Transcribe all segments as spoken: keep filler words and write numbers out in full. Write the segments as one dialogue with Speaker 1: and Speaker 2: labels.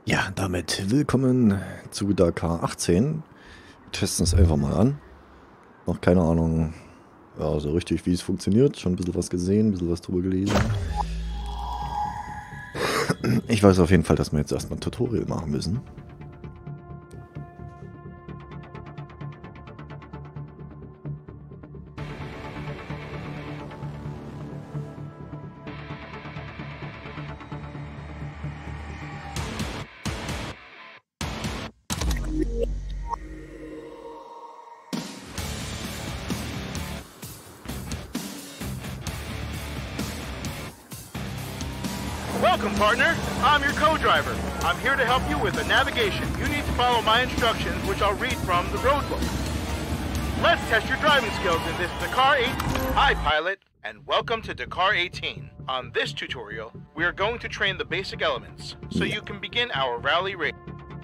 Speaker 1: Ja, damit willkommen zu Dakar achtzehn. Wir testen es einfach mal an. Noch keine Ahnung, ja, so richtig, wie es funktioniert. Schon ein bisschen was gesehen, ein bisschen was drüber gelesen. Ich weiß auf jeden Fall, dass wir jetzt erstmal ein Tutorial machen müssen.
Speaker 2: Welcome, partner. I'm your co-driver. I'm here to help you with the navigation. You need to follow my instructions, which I'll read from the road book. Let's test your driving skills in this Dakar eight. Hi, pilot, and welcome to Dakar eighteen. On this tutorial, we are going to train the basic elements, so you can begin our rally race.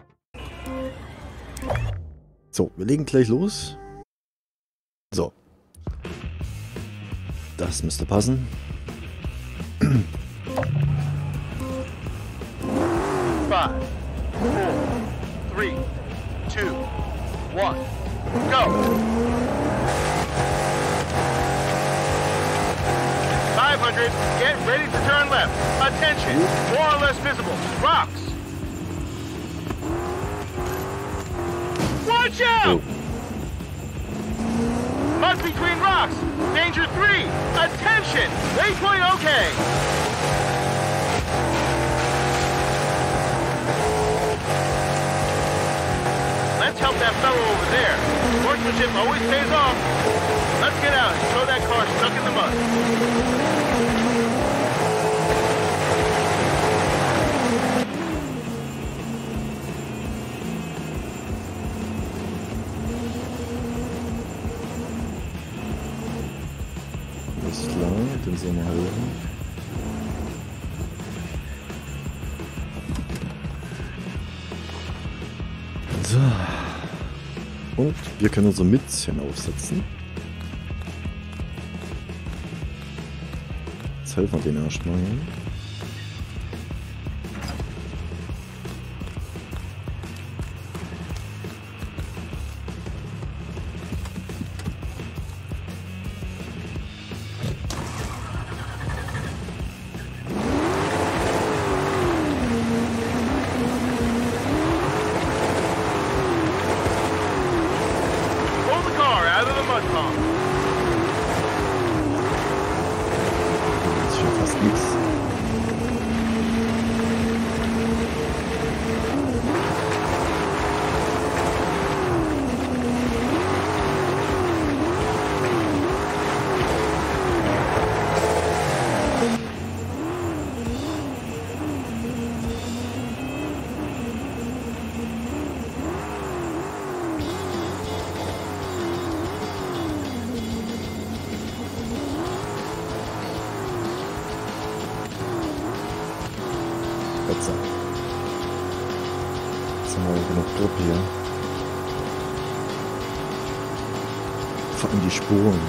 Speaker 1: So, wir legen gleich los. So. Das müsste passen.
Speaker 2: Five, four, three, two, one, go! five hundred, get ready to turn left. Attention, more or less visible. Rocks! Watch out!
Speaker 1: Oh.
Speaker 2: Mud between rocks. Danger three. Attention! Waypoint okay. Let's help that fellow over there. Sportsmanship always pays off. Let's get out and throw that car stuck in the mud.
Speaker 1: Alles klar, den sollen wir helfen. So. Und wir können unsere Mützchen aufsetzen. Jetzt helfen wir denen erstmal. Das ist schon fast nichts. Jetzt haben wir genug Druck hier. Vor allem die Spuren.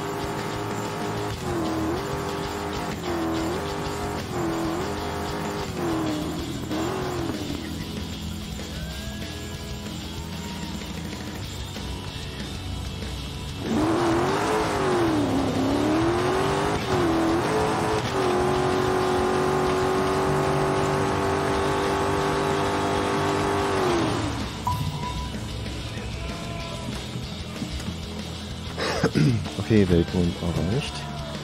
Speaker 1: Okay, Weltmond erreicht.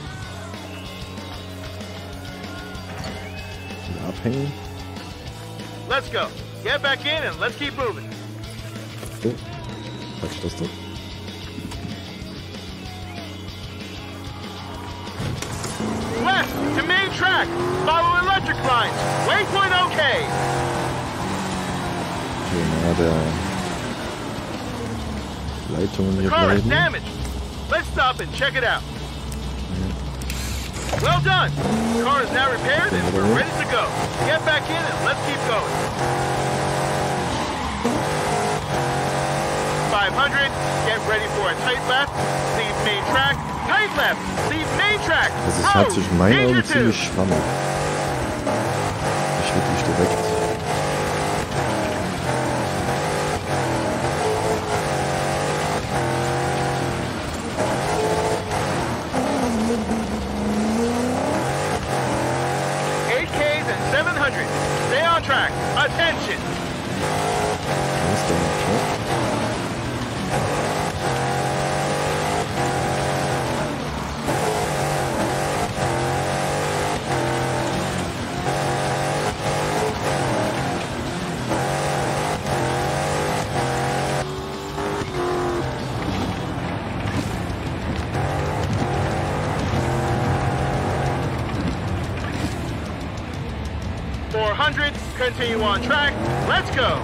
Speaker 1: Wieder abhängen.
Speaker 2: Let's go. Get back in and let's keep moving.
Speaker 1: Oh, Quatsch, das doch.
Speaker 2: West to main track. Follow electric lines. Waypoint okay.
Speaker 1: Okay, na, der Leitungen hier
Speaker 2: Car is
Speaker 1: bleiben.
Speaker 2: damaged. Let's stop and check it out. Well done. The car is now repaired and we're ready to go. Get back in and let's keep going. five hundred, get ready for a tight left. Leave main track. Tight left. Leave main track.
Speaker 1: Das ist halt zwischen meinen
Speaker 2: Danger
Speaker 1: Augen
Speaker 2: two.
Speaker 1: ziemlich schwammig. Nicht wirklich direkt.
Speaker 2: seven hundred. Stay on track. Attention. four hundred, continue on track, let's go!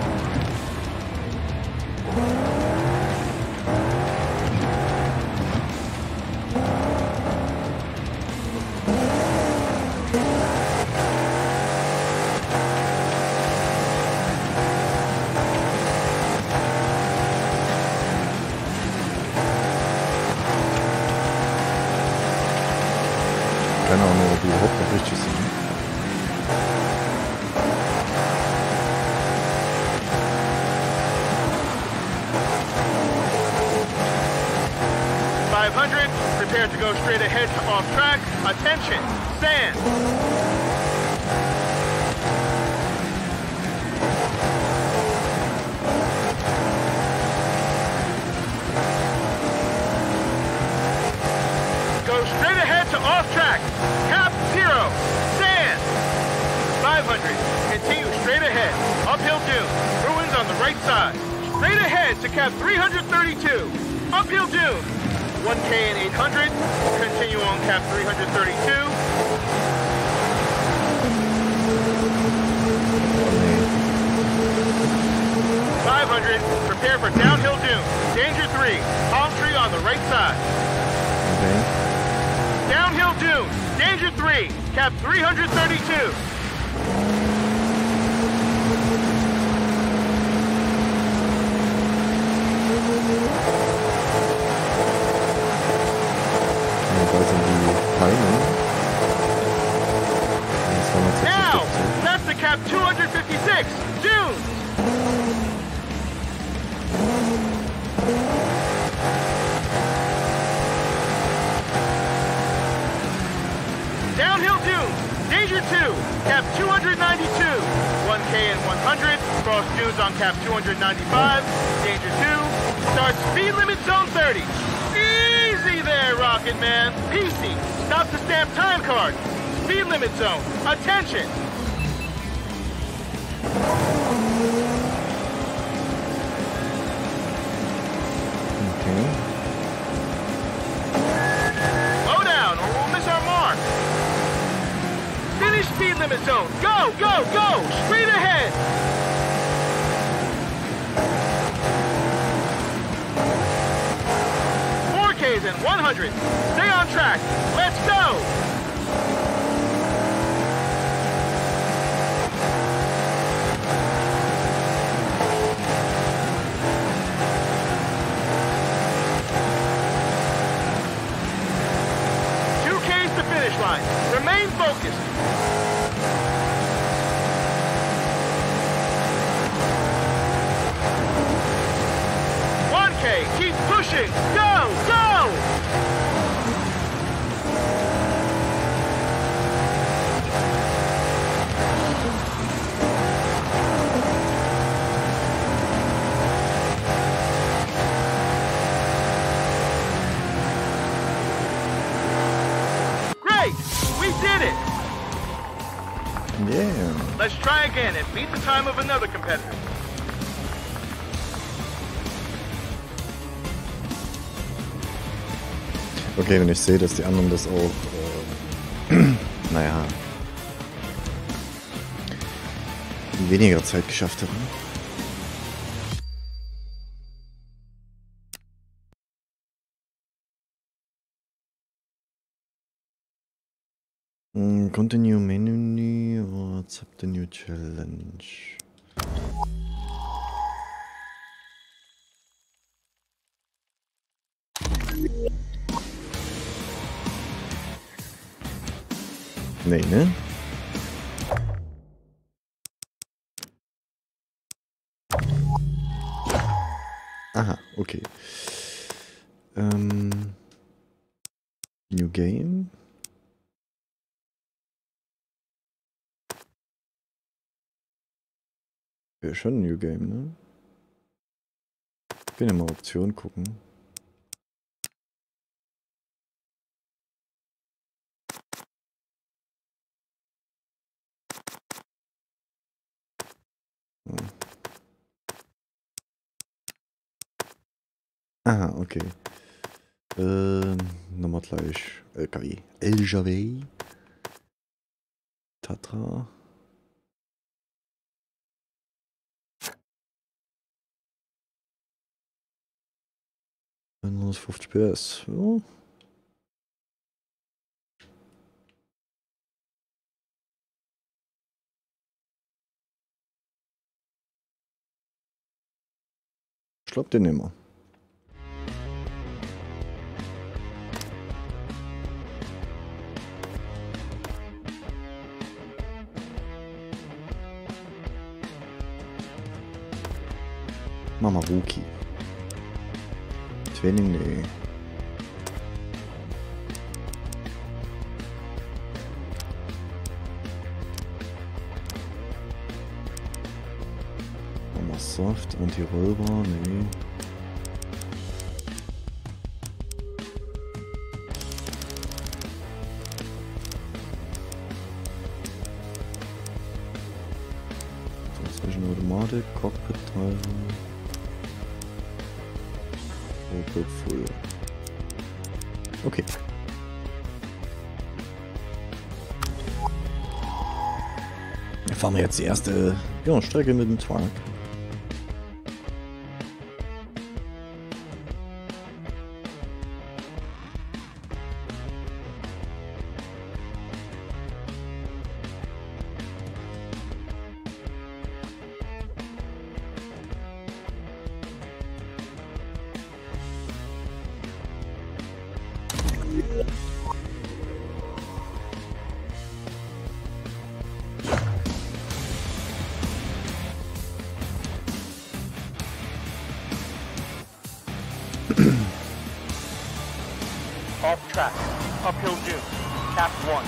Speaker 1: Keine Ahnung, ob die überhaupt noch richtig sind.
Speaker 2: five hundred, prepare to go straight ahead to off track. Attention, sand. Go straight ahead to off track. Cap zero, sand. five hundred, continue straight ahead. Uphill dune, ruins on the right side. Straight ahead to cap three hundred thirty-two. Uphill dune. one K and eight hundred. Continue on cap three hundred thirty-two. five hundred. Prepare for downhill dune. Danger three. Palm tree on the right side.
Speaker 1: Okay.
Speaker 2: Downhill dune. Danger three. Cap three hundred thirty-two. Now, that's the cap two hundred fifty-six, dunes! Downhill dunes, danger two, cap two hundred ninety-two, one K and one hundred, cross dunes on cap two hundred ninety-five, danger two, start speed limit zone thirty. Easy there, Rocket Man. P C, stop to stamp time card. Speed limit zone. Attention.
Speaker 1: Okay.
Speaker 2: Slow down or we'll miss our mark. Finish speed limit zone. Go, go, go. Straight ahead. four Ks and one hundred. Stay on track. Let's go. Remain focused. one K, keep pushing. Go, go! We did it!
Speaker 1: Yeah.
Speaker 2: Let's try again and beat the time of another competitor.
Speaker 1: Okay, wenn ich sehe, dass die anderen das auch, äh, naja, in weniger Zeit geschafft haben. Continue menu or accept the new challenge. Nee, ne? Aha, okay. Ähm, New Game. Wäre schon ein New Game, ne? Können wir mal Optionen gucken. Hm. Aha, okay. Ähm, nochmal gleich L K W. L J W. Tatra. hundertfünfzig P S. Ja. Ich glaube, den nehmen wir. Mama Wookie. Training, nee. Mama Soft, Anti-Rollbar, nee. Zwischen Automatik, Cockpit-Teile. Full. Okay. Dann fahren wir jetzt die erste ja, Strecke mit dem Truck.
Speaker 2: Off track, uphill dune, cap one.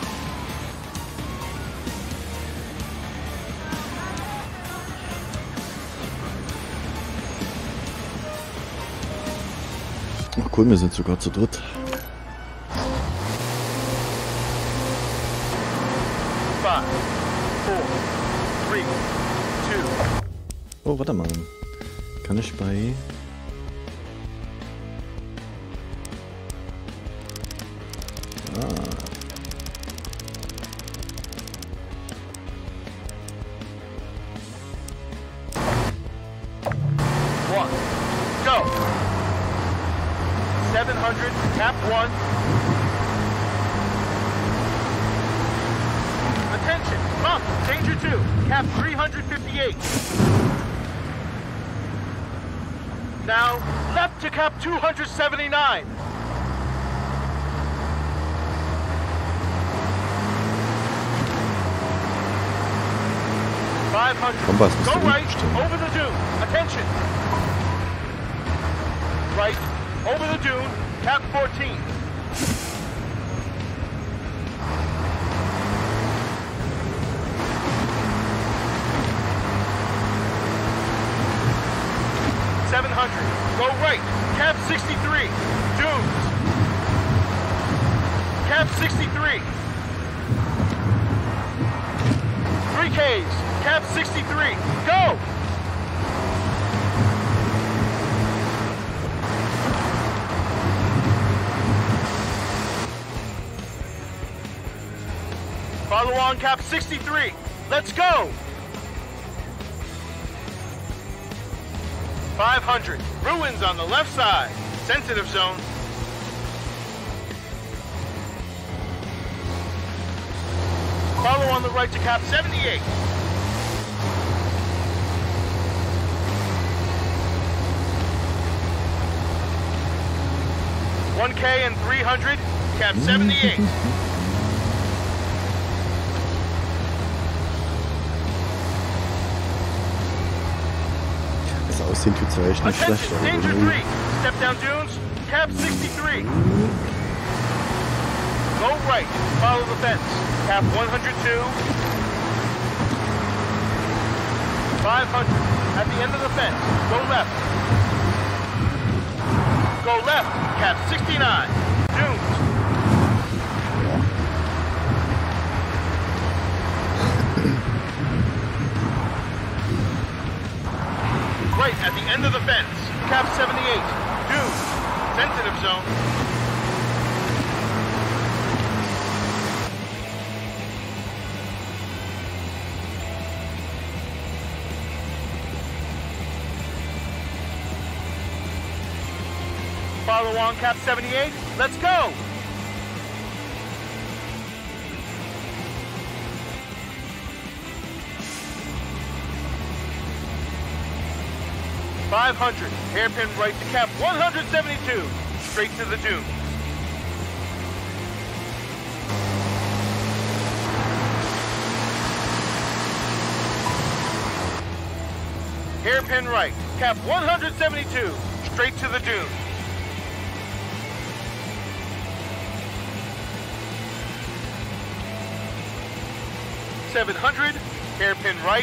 Speaker 1: Ach cool, wir sind sogar zu dritt.
Speaker 2: Five, four, three, two.
Speaker 1: Oh, warte mal. Kann ich bei...
Speaker 2: seven hundred, cap one. Attention, up, danger two, cap three hundred fifty-eight. Now, left to cap two hundred seventy-nine. five hundred, go right, over the dune, attention. Right, over the dune, cap fourteen. seven hundred, go right, cap sixty-three, dunes. Cap sixty-three. three Ks, cap sixty-three, go! Follow on cap sixty-three. Let's go! five hundred. Ruins on the left side. Sensitive zone. Follow on the right to cap seventy-eight. one K and three hundred. Cap seventy-eight.
Speaker 1: Aussehen tut es ja echt nicht schlecht.
Speaker 2: Danger three. Step down dunes. Cap sixty-three. Go right. Follow the fence. Cap one hundred two. five hundred. At the end of the fence. Go left. Go left. Cap sixty-nine. Dunes. Right at the end of the fence. Cap seventy-eight. Dunes. Sensitive zone. Follow on Cap seventy-eight. Let's go. five hundred. Hairpin right to Cap one seventy-two. Straight to the dune. Hairpin right. Cap one seventy-two. Straight to the dune. seven hundred, hairpin right,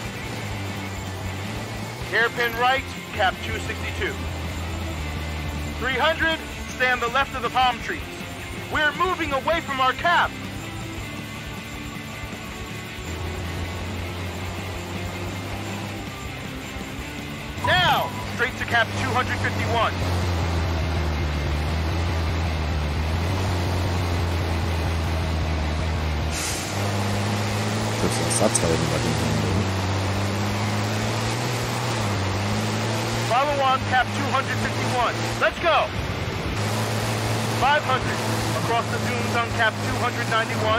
Speaker 2: hairpin right, cap two sixty-two. three hundred, stay on the left of the palm trees. We're moving away from our cap. Now, straight to cap two fifty-one.
Speaker 1: Ersatzhalten bei den Händen.
Speaker 2: Follow on cap two fifty-one. Let's go. five hundred. Across the dunes on cap two ninety-one.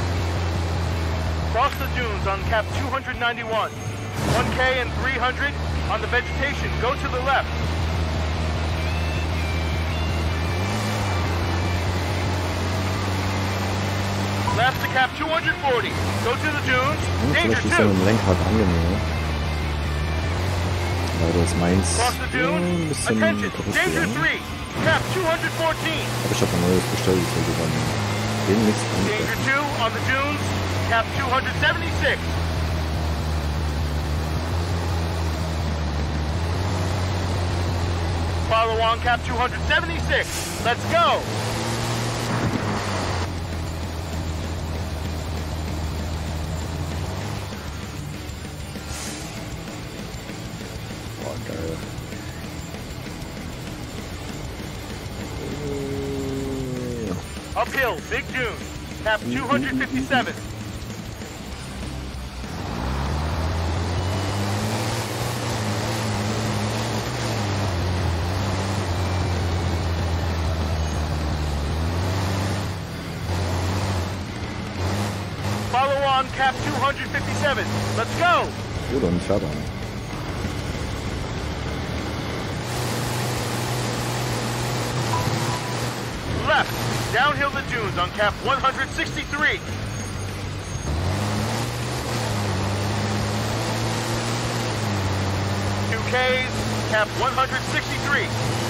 Speaker 2: Cross the dunes on cap two ninety-one. one K and three hundred. On the vegetation, go to the left. Left to cap two forty. Go to the dunes.
Speaker 1: Hm,
Speaker 2: Danger
Speaker 1: vielleicht ist
Speaker 2: two.
Speaker 1: er mit dem Lenkrad angenehmer. Leider ist meins
Speaker 2: Cross the
Speaker 1: ja,
Speaker 2: dunes.
Speaker 1: ein bisschen
Speaker 2: Attention.
Speaker 1: kaputt
Speaker 2: Danger
Speaker 1: gegangen.
Speaker 2: three. Cap two fourteen.
Speaker 1: Aber ich habe ein neues bestellt, ich wollte dann demnächst
Speaker 2: Danger
Speaker 1: angreifen.
Speaker 2: two on the dunes. Cap two seventy-six. Follow on cap two seventy-six. Let's go.
Speaker 1: Oh, geil. Äh,
Speaker 2: Uphill, big dune. Cap two fifty-seven. Follow on cap two fifty-seven. Let's go.
Speaker 1: Oh, dann fährt er.
Speaker 2: Left, downhill the dunes on cap one sixty-three. two Ks, cap one sixty-three.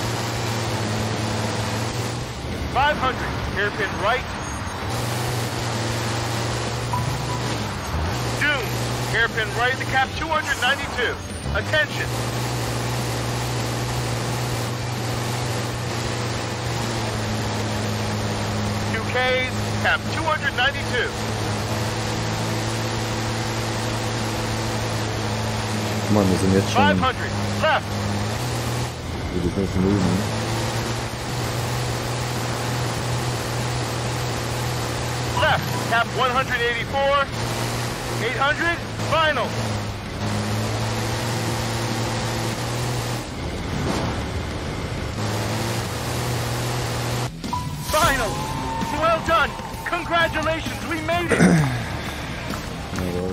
Speaker 2: five hundred, hairpin right. Dunes, hairpin right to cap two ninety-two. Attention. two Ks, cap two ninety-two.
Speaker 1: Guck mal, wir sind jetzt schon
Speaker 2: five hundred, left.
Speaker 1: über fünf Minuten.
Speaker 2: Left, cap one eighty-four. eight hundred, final. Final. Well done. Congratulations, we made it.
Speaker 1: Jawohl.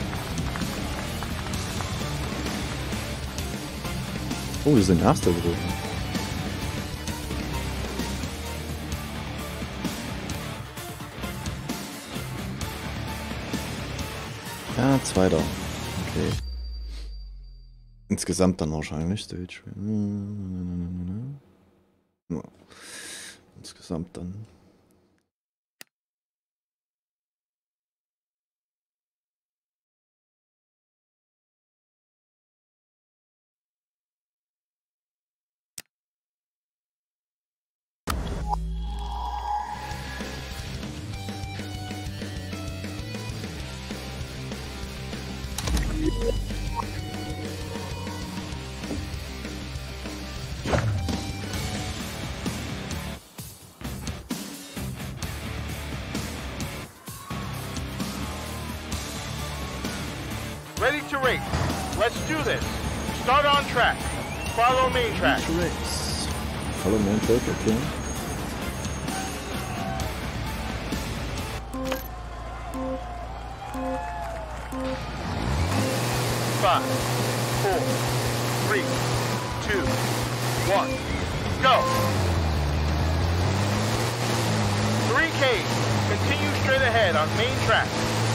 Speaker 1: Oh, wir sind Erster geworden. Ja, Zweiter. Okay. Insgesamt dann wahrscheinlich Stage. Ja. Insgesamt dann.
Speaker 2: Ready to race. Let's do this. Start on track. Follow main track.
Speaker 1: Race. Follow main track, okay.
Speaker 2: Five, four, three, two, one, go. Three Ks. Continue straight ahead on main track.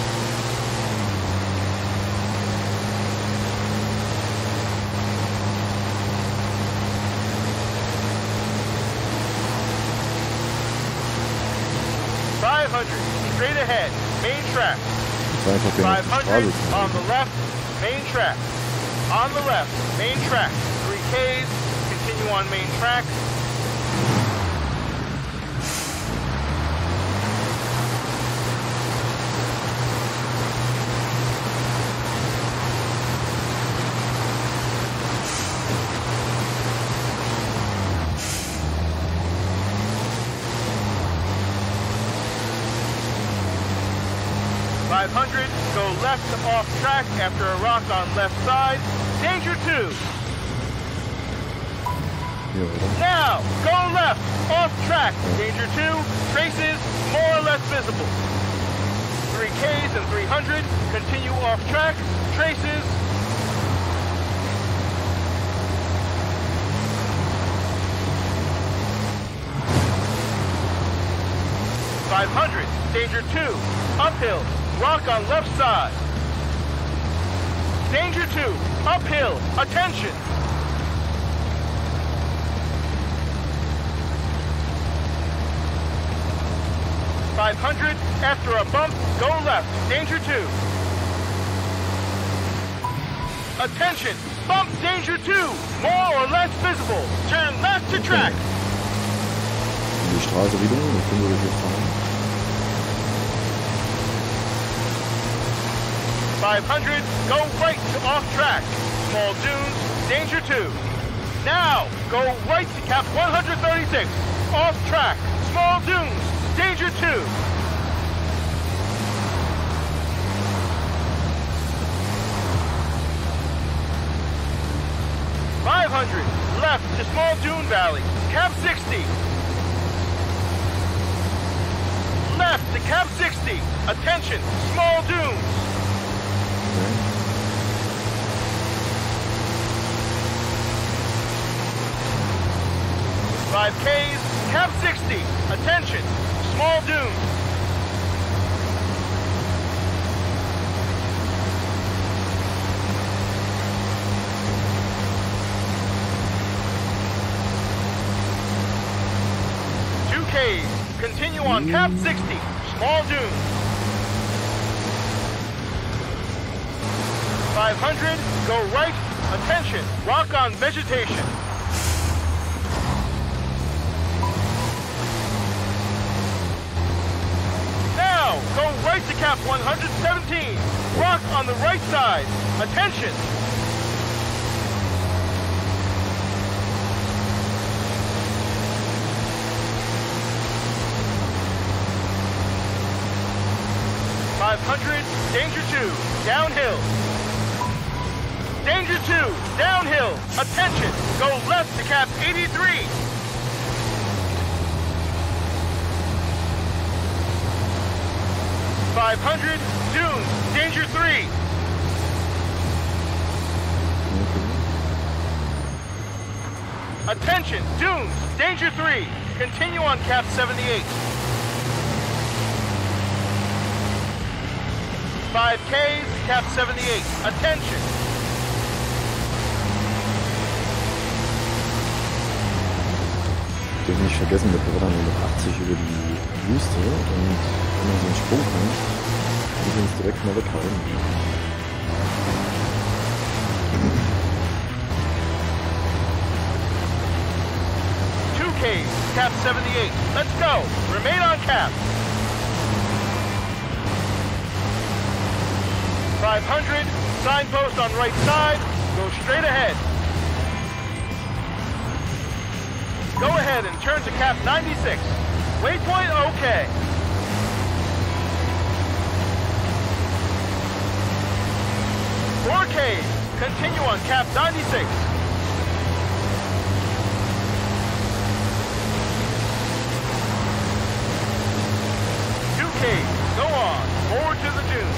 Speaker 2: five hundred, straight ahead, main track. five hundred, on the left, main track. On the left, main track. three Ks, continue on main track. five hundred, go left to off track after a rock on left side. Danger two. Now, go left, off track. Danger two, traces more or less visible. three Ks and three hundred, continue off track, traces. five hundred, danger two, uphill. Rock on left side. Danger two, uphill, attention. five hundred, after a bump, go left, danger two. Attention, bump danger two, more or less visible. Turn left to track.
Speaker 1: Die Straße wieder, dann können wir hier fahren.
Speaker 2: five hundred, go right to off track. Small dunes, danger two. Now, go right to cap one hundred thirty-six. Off track, small dunes, danger two. five hundred, left to small dune valley, cap sixty. Left to cap sixty, attention, small dunes. five Ks, cap sixty, attention, small dunes. two Ks, continue on cap sixty, small dunes. five hundred, go right, attention, rock on vegetation. Now, go right to cap one hundred seventeen, rock on the right side, attention. five hundred, danger two, downhill. Danger two, downhill, attention, go left to cap eighty-three. five hundred, dunes, danger three. Attention, dunes, danger three. Continue on cap seventy-eight. five Ks, cap seventy-eight, attention.
Speaker 1: Ich darf nicht vergessen, wir ballern mit achtzig über die Wüste und wenn man so einen Sprung kommt, müssen wir uns direkt mal weghauen.
Speaker 2: two Ks, cap seventy-eight. Let's go. Remain on cap. five hundred, signpost on right side, go straight ahead. Go ahead and turn to cap ninety-six. Waypoint okay. four K, continue on cap ninety-six. two K, go on, forward to the dune.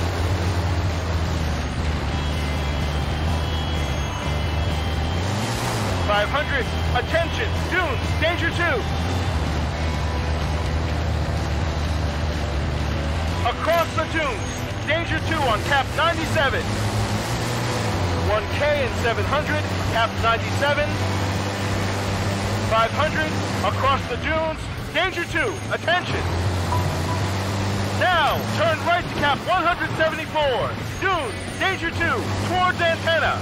Speaker 2: five hundred, attention, dunes, danger two. Across the dunes, danger two on cap ninety-seven. one K and seven hundred, cap ninety-seven. five hundred, across the dunes, danger two, attention. Now, turn right to cap one seventy-four. Dunes, danger two, towards antenna.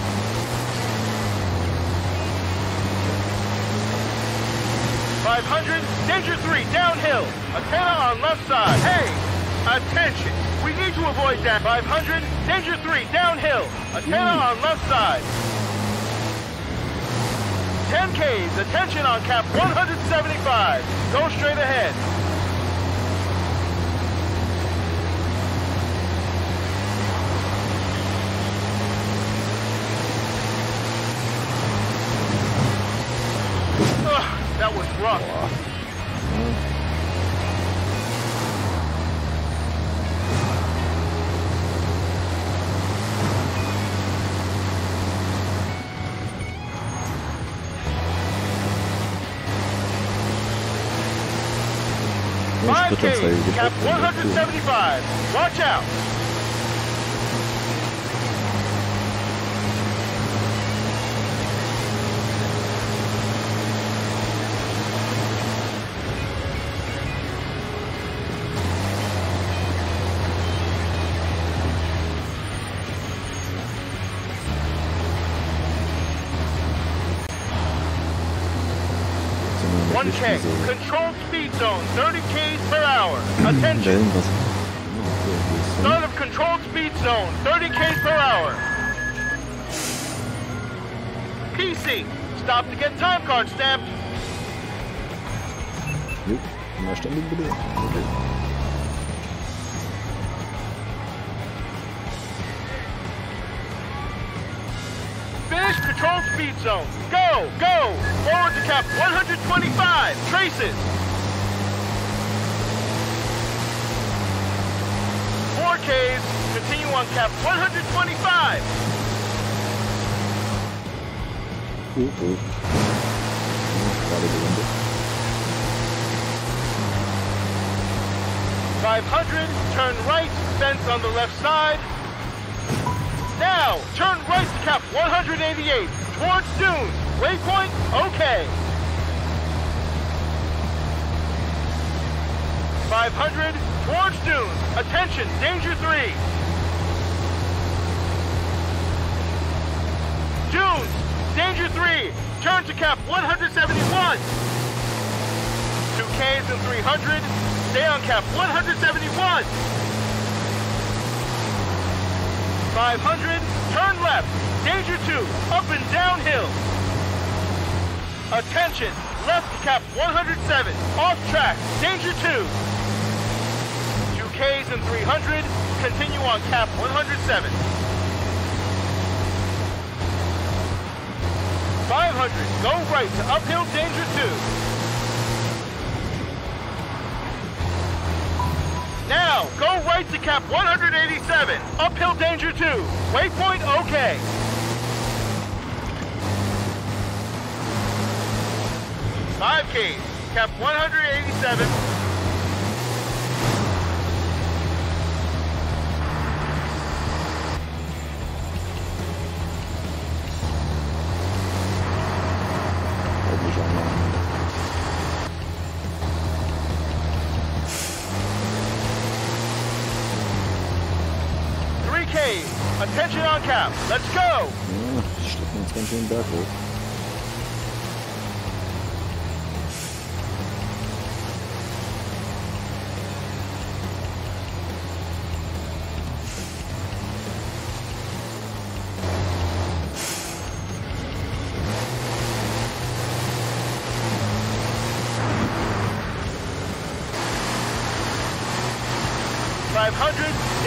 Speaker 2: five hundred, danger three, downhill. Antenna on left side. Hey, attention. We need to avoid that. five hundred, danger three, downhill. Antenna on left side. ten Ks, attention on cap one seventy-five. Go straight ahead. Ugh, that was rough. five K, cap one seventy-five. Watch out. one K, controlled speed zone, thirty Ks per hour. Attention. Start of controlled speed zone, thirty Ks per hour. P C, stop to get time card stamped.
Speaker 1: Jo, na ständig bitte. Okay.
Speaker 2: Finish controlled speed zone. Go, go! Forward to cap one twenty-five. Traces. four Ks. Continue on cap one twenty-five.
Speaker 1: Uh, uh. Gerade gelandet.
Speaker 2: five hundred. Turn right. Fence on the left side. Now, turn right to cap one eighty-eight. Towards dunes. Waypoint, okay. five hundred, towards dunes. Attention, danger three. Dunes, danger three. Turn to cap one seventy-one. two Ks and three hundred. Stay on cap one seventy-one. five hundred, turn left. Danger two, up and downhill. Attention, left cap one oh seven, off track, danger two. two Ks and three hundred, continue on cap one oh seven. five hundred, go right to uphill danger two. Now, go right to cap one eighty-seven, uphill danger two, waypoint okay. five Ks, cap one eighty-seven. three Ks, attention on cap, let's go!
Speaker 1: Ja, schleppen uns ganz schön den Berg hoch.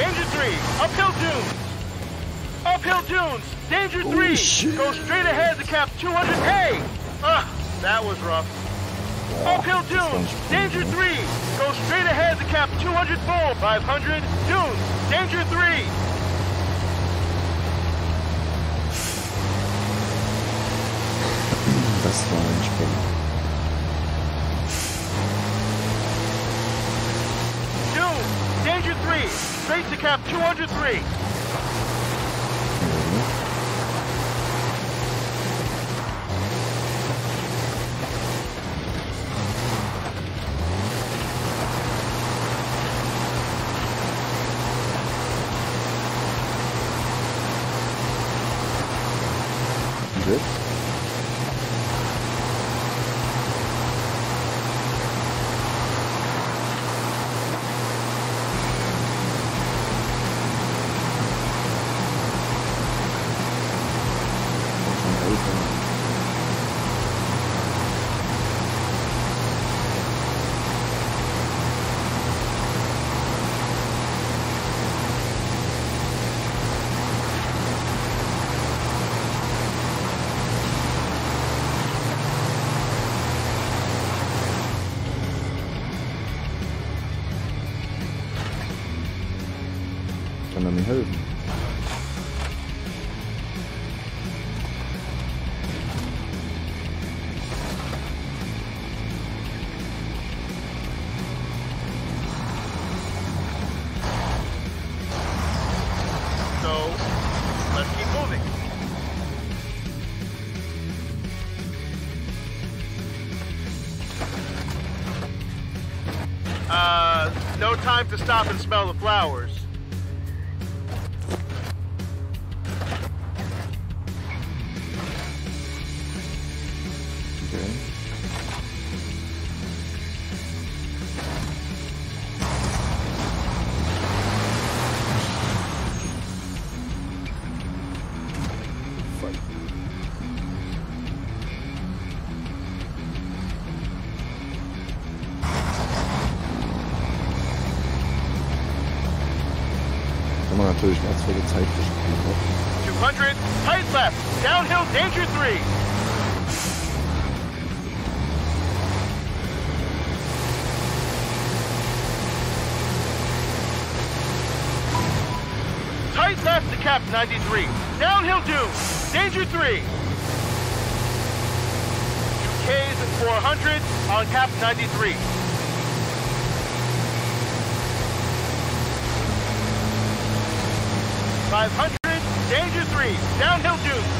Speaker 2: Danger three, uphill dunes. Uphill dunes, danger three.
Speaker 1: Oh, shit.
Speaker 2: Go straight ahead to cap two hundred. Hey! Ugh, that was rough.
Speaker 1: Boah,
Speaker 2: Uphill
Speaker 1: das
Speaker 2: dunes,
Speaker 1: war nicht
Speaker 2: danger
Speaker 1: cool, ne?
Speaker 2: three. Go straight ahead to cap two hundred full. five hundred, dunes, danger three.
Speaker 1: Das war ein Sprung.
Speaker 2: Dunes, danger three. Straight to cap two hundred three.
Speaker 1: Gut. Kann er mir helfen?
Speaker 2: So, let's keep moving. Uh, no time to stop and smell the flowers.
Speaker 1: Okay. Fuck. Kann man natürlich wertvolle Zeit gespielt.
Speaker 2: two hundred, tight left, downhill, danger three. Tight left to cap ninety-three. Downhill dunes, danger three. two Ks and four hundred on cap ninety-three. five hundred, danger three. Downhill dunes.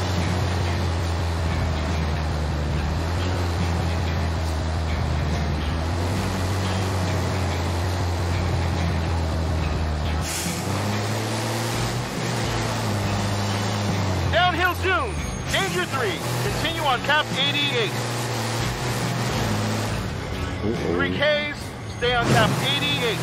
Speaker 2: Downhill dunes, danger three. Continue on cap eighty-eight.
Speaker 1: Uh-oh.
Speaker 2: three Ks, stay on cap eighty-eight.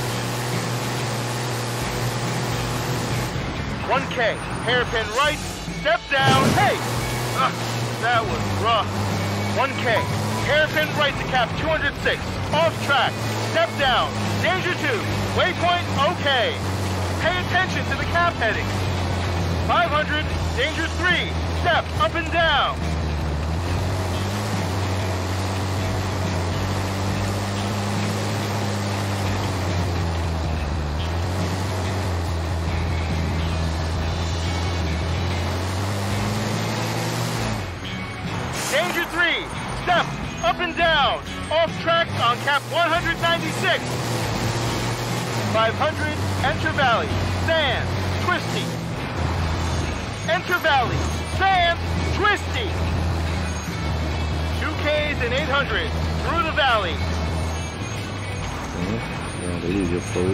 Speaker 2: one K, hairpin right, step down, hey! Ugh, that was rough. one K, hairpin right to cap two hundred six, off track, step down, danger two, waypoint, okay. Pay attention to the cap heading. five hundred, danger three, step up and down. Danger three, step up and down, off track on cap one hundred ninety-six. five hundred, enter valley, sand, twisty. Enter valley, sand, twisty. two Ks and eight hundred, through the valley.
Speaker 1: Ja, der liegt hier voll.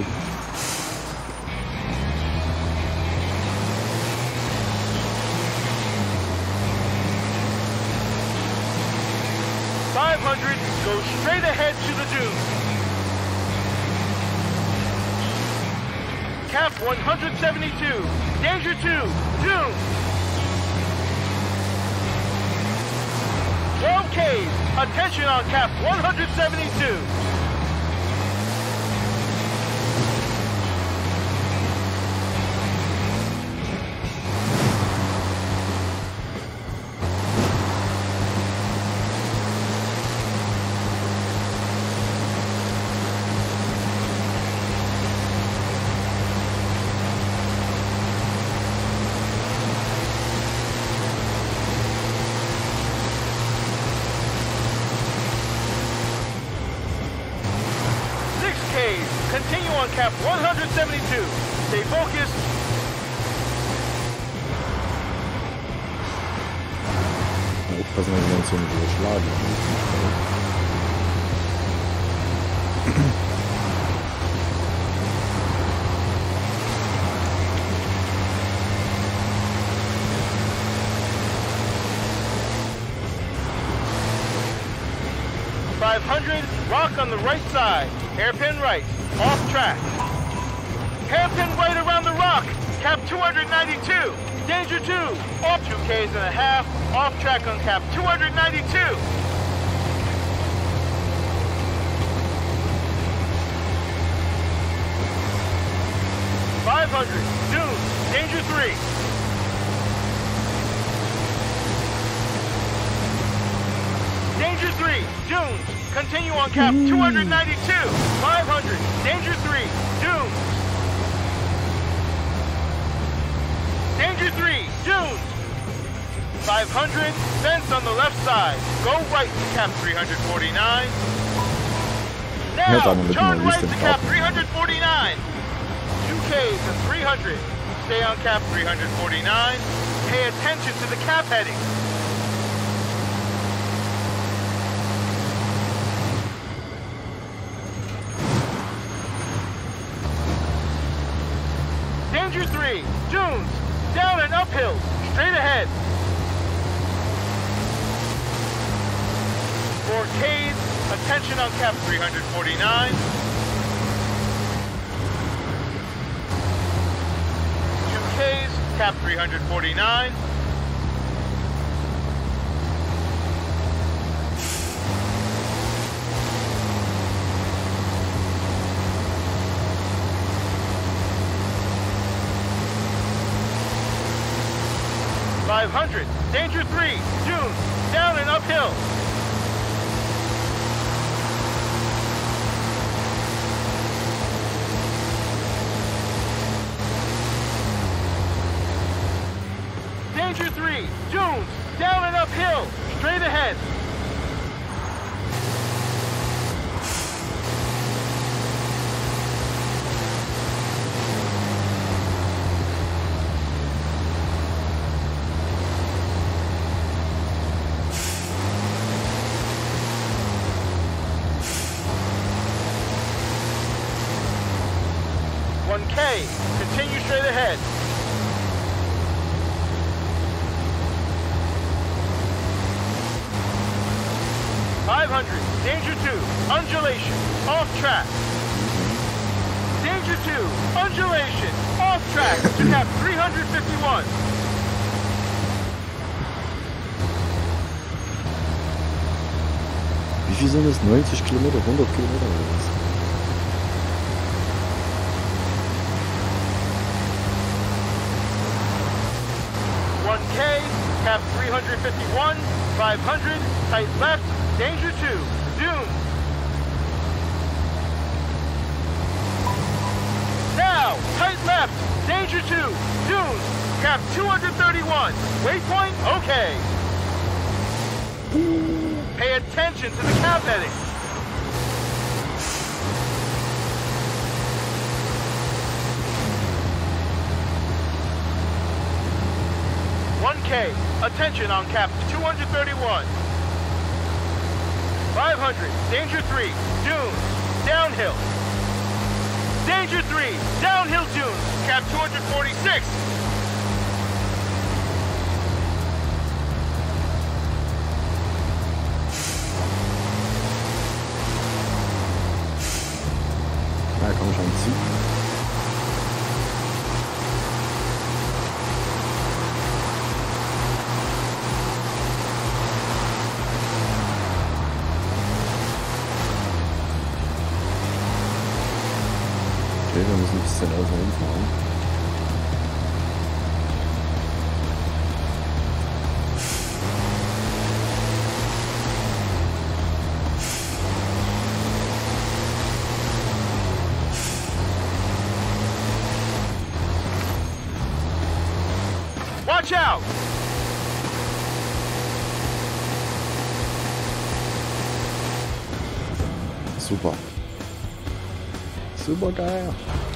Speaker 2: five hundred, go straight ahead to the dunes. Cap one hundred seventy-two, danger two, dunes. twelve Ks, attention on cap one hundred seventy-two. cap one seventy-two. Stay focused.
Speaker 1: Aufpassen, dass wir uns hier nicht überschlagen.
Speaker 2: five hundred, rock on the right side. Hairpin right, off track. Hairpin right around the rock. Cap two ninety-two. Danger two. Off two Ks and a half. Off track on cap two ninety-two. five hundred. Dunes. Danger three. Danger three. Dunes. Continue on cap two ninety-two. five hundred. Danger three. Dunes. Danger three. Dunes. five hundred. Fence on the left side. Go right to cap three forty-nine. Now, turn right to cap three forty-nine. two Ks and three hundred. Stay on cap three forty-nine. Pay attention to the cap heading. Danger three, dunes, down and uphill, straight ahead. four Ks, attention on cap three forty-nine. two Ks, cap three forty-nine. five hundred, danger three, dunes, down and uphill. Danger three, dunes, down and uphill, straight ahead. one K, continue straight ahead. five hundred, danger two, undulation, off track. Danger two, undulation, off track to cap three fifty-one.
Speaker 1: Wie viel sind das? neunzig Kilometer, hundert Kilometer oder was?
Speaker 2: one K, cap three fifty-one, five hundred, tight left, danger two, dunes. Now, tight left, danger two, dunes, cap two thirty-one, waypoint, okay. Pay attention to the cap heading. one K, attention on cap two thirty-one. five hundred, danger three, dunes, downhill. Danger three, downhill dunes, cap two forty-six.
Speaker 1: Na komm schon, zieh. Okay, wir müssen ein bisschen außen rumfahren.
Speaker 2: Watch out!
Speaker 1: Super. Super geil.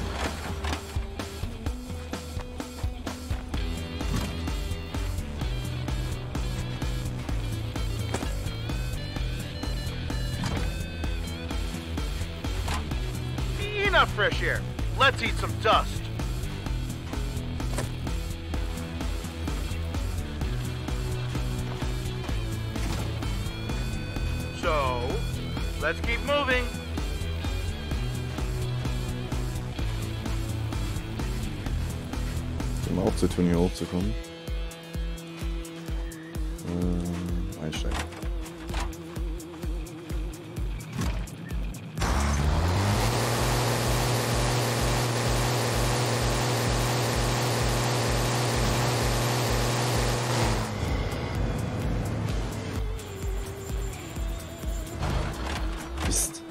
Speaker 2: Enough fresh air. Let's eat some dust. So, let's keep moving.
Speaker 1: Haben wir auch zu tun, hier hochzukommen. Ähm, einsteigen. Mist.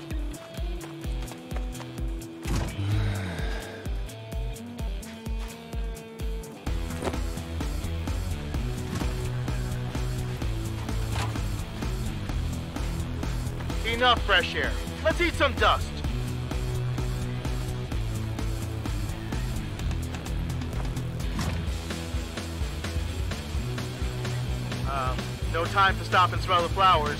Speaker 2: Enough fresh air. Let's eat some dust. Um, no time to stop and smell the flowers.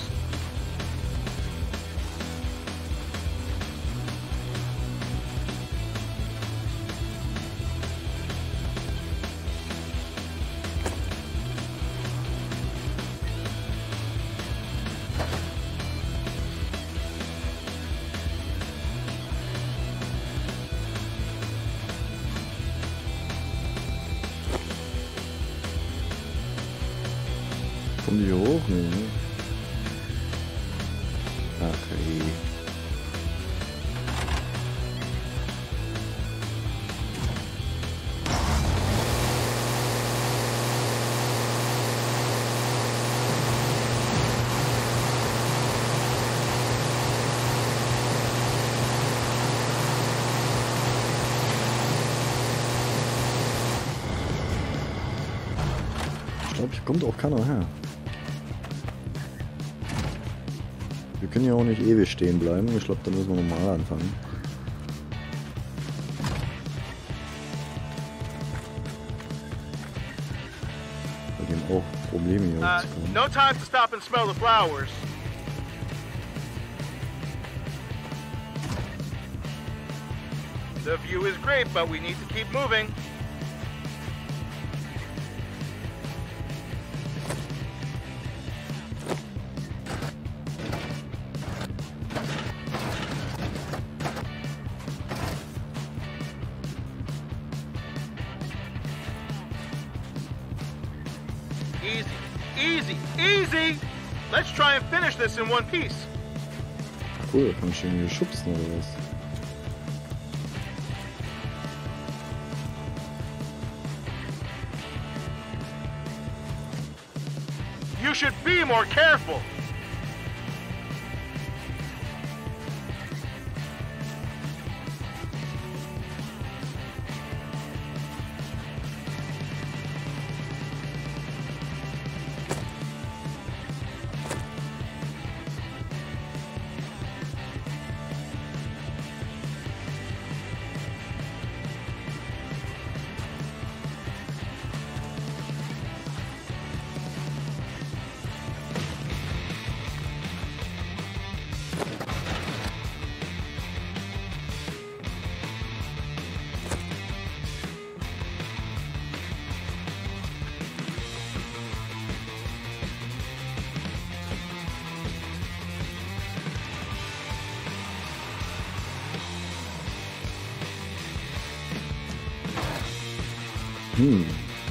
Speaker 1: Kommen die hier hoch? Nee, ne? Ach ey. Ich glaube, hier kommt auch keiner her. Wir können ja auch nicht ewig stehen bleiben. Ich glaube, da müssen wir normal anfangen. Wir haben auch Probleme hier
Speaker 2: Uh,
Speaker 1: hochzukommen.
Speaker 2: no time to stop and smell the flowers. The view is great, but we need to keep moving. Easy, easy, easy! Let's try and finish this in one piece.
Speaker 1: Cool, kann ich ihn hier schubsen oder was?
Speaker 2: You should be more careful.
Speaker 1: Hm.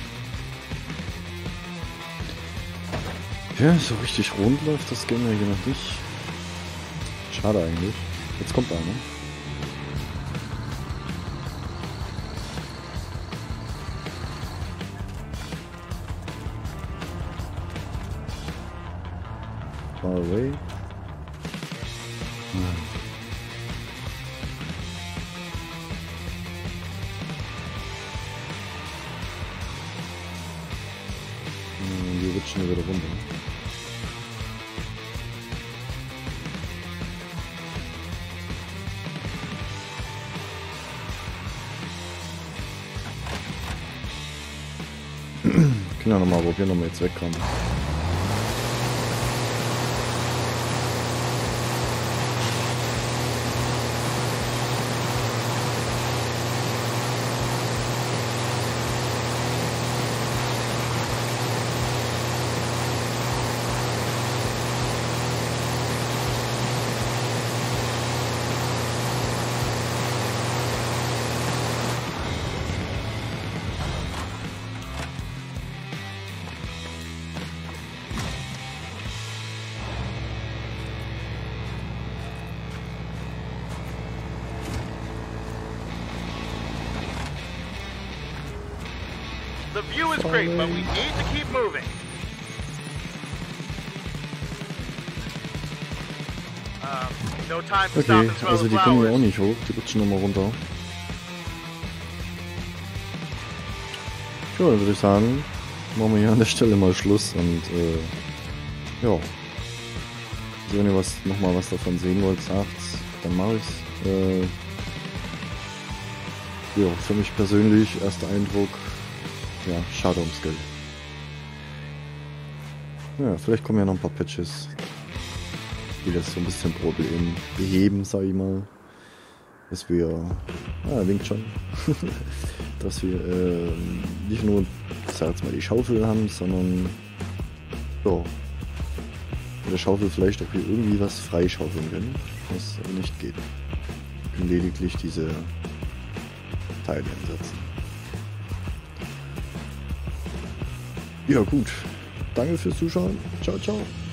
Speaker 1: Ja, so richtig rund läuft das Game ja hier noch nicht. Schade eigentlich. Jetzt kommt einer. Far away. Hm. Die rutschen hier wieder runter. Können ja nochmal probieren, ob wir jetzt wegkommen.
Speaker 2: The view is great, but we need to keep moving. Uh, no time to stop
Speaker 1: Okay,
Speaker 2: and smell
Speaker 1: also
Speaker 2: the
Speaker 1: die kommen ja auch
Speaker 2: flowers.
Speaker 1: nicht hoch, die rutschen nochmal runter. Ja, dann würde ich sagen, machen wir hier an der Stelle mal Schluss und äh, ja. Also wenn ihr was, nochmal was davon sehen wollt, sagt's, dann mache ich's. Äh, ja, für mich persönlich, erster Eindruck, ja, schade ums Geld. Ja, vielleicht kommen ja noch ein paar Patches, die das so ein bisschen Problem beheben, sag ich mal. Dass wir, ah, er winkt schon, dass wir äh, nicht nur, sag jetzt mal, die Schaufel haben, sondern ja, mit der Schaufel vielleicht auch hier irgendwie was freischaufeln können, was aber nicht geht. Wir können lediglich diese Teile einsetzen. Ja gut, danke fürs Zuschauen, ciao ciao.